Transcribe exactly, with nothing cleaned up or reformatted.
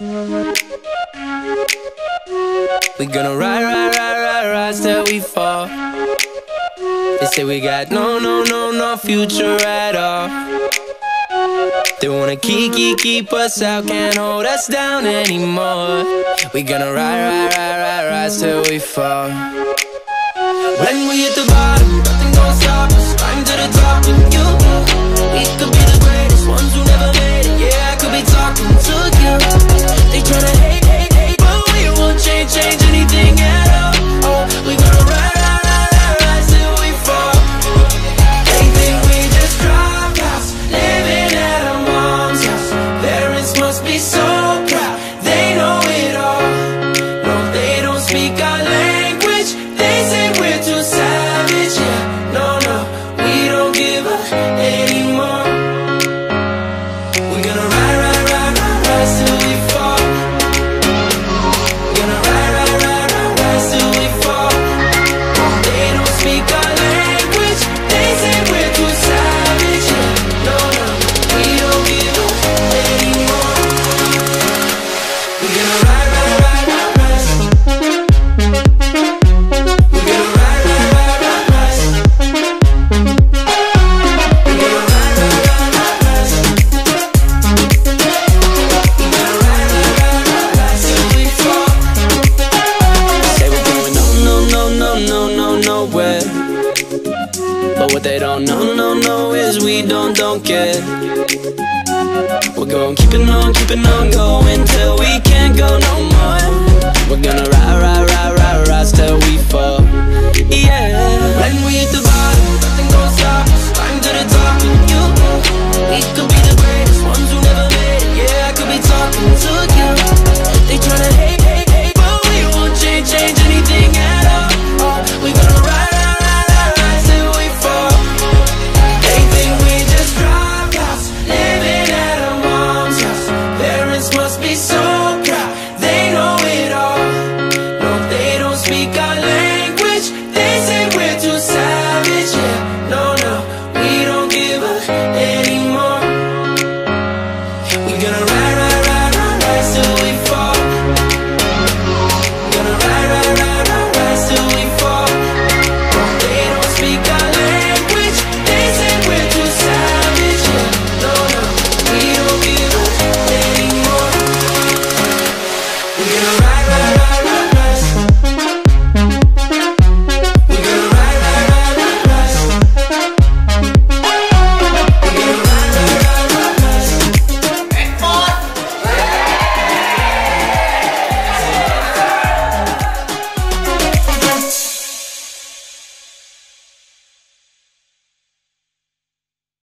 We gonna ride, ride, ride, ride, rise till we fall. They say we got no, no, no, no future at all. They wanna keep, keep, keep us out, can't hold us down anymore. We gonna ride, ride, ride, ride, rise till we fall. When we hit the bottom, nothing gon' stop us. Climb to the top with you. We could be the greatest ones who never made it. Yeah, I could be talking to you. They tryna hate, hate, hate, but we won't change, change anything at all. Oh, we gonna ride, ride, ride, ride, rise till we fall. They think we just dropped out, living at our mom's house. Parents must be so proud, they know it all. No, they don't speak our language. They say we're too savage. Yeah, no, no, we don't give up anymore. We're gonna ride, ride, ride, ride, rise till we fall. We're gonna ride, ride, ride, ride, rise till we fall. They don't speak our language. They say we're too savage. Yeah, no, no, we don't give up anymore. We're gonna ride, ride, ride, ride, rise. We're gonna ride, ride, ride, ride, rise. We're gonna ride, ride, ride, ride, rise. We're gonna ride, ride, ride, ride, rise till we fall. Say we're going no, no, no, no, no, no, nowhere. But what they don't know, no, no, is we don't, don't care. We're going keeping on, keeping on going till we can't go no more. We're gonna ride, ride, ride, ride, rise till we fall. Yeah. When we hit the bottom, nothing gon' stop us. Climb to the top with you. We could be the greatest ones who never made it. Yeah, I could be talking to you. They tryna hate, hate, hate, but we won't change, change anything at all. Oh, we gonna ride, ride, ride, ride, rise till we fall. They think we just dropped out, living at our mom's house. Parents must be so proud, they know it all. No, they don't speak our language. They say we're too savage. Yeah, no, no, we don't give up anymore. We gonna ride,